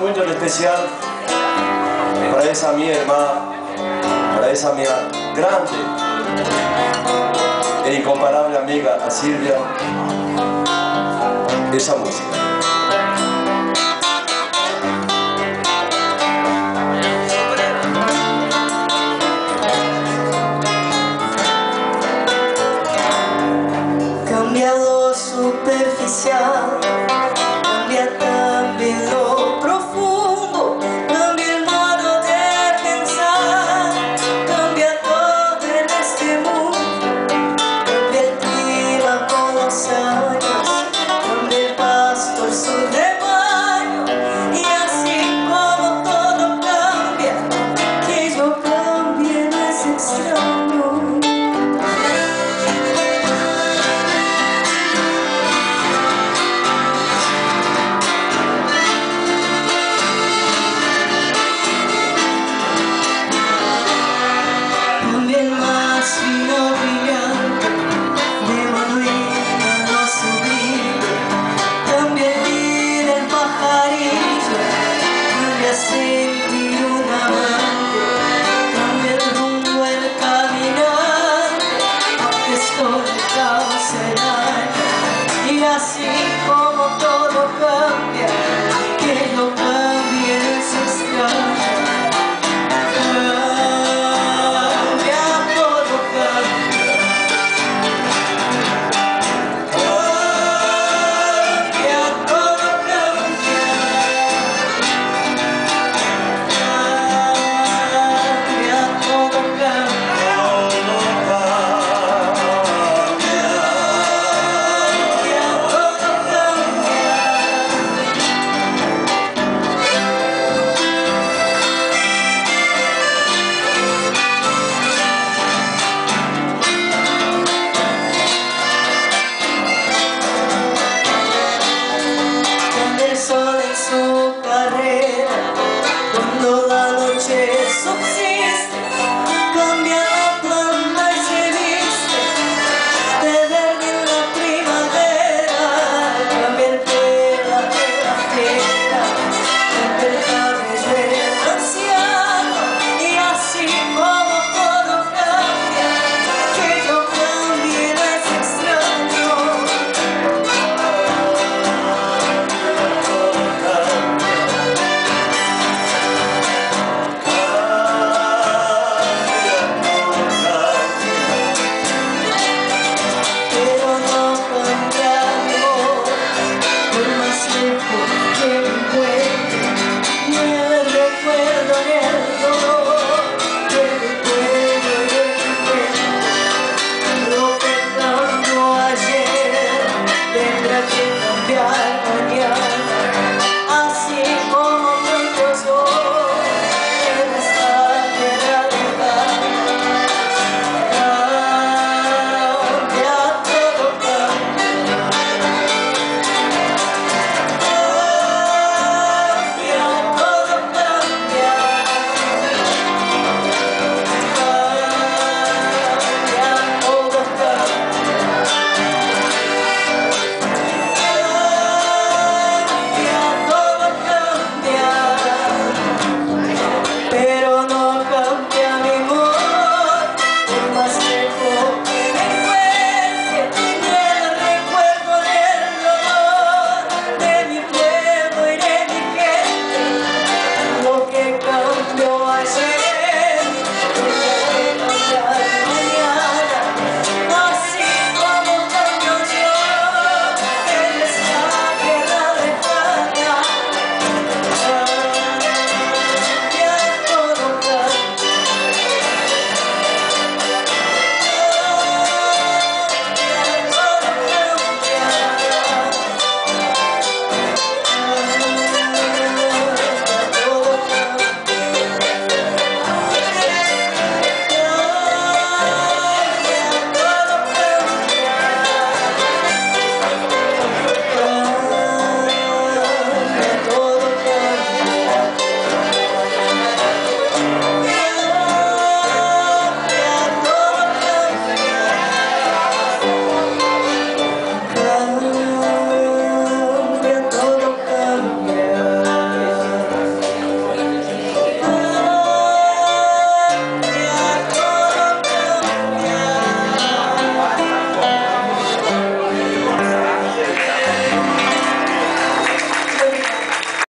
momento en especial para esa mi hermana, para esa mi grande e incomparable amiga, a Silvia, esa música. Cambiado superficial, cambia también lo profundo, cambia el modo de pensar, cambia todo en este mundo, cambia el clima con los años, cambia el pastor su rebaño, y así como todo cambia, que yo cambie no es extraño. Sentir un amante, cambia el rumbo, el caminar, aunque estoy causada, y así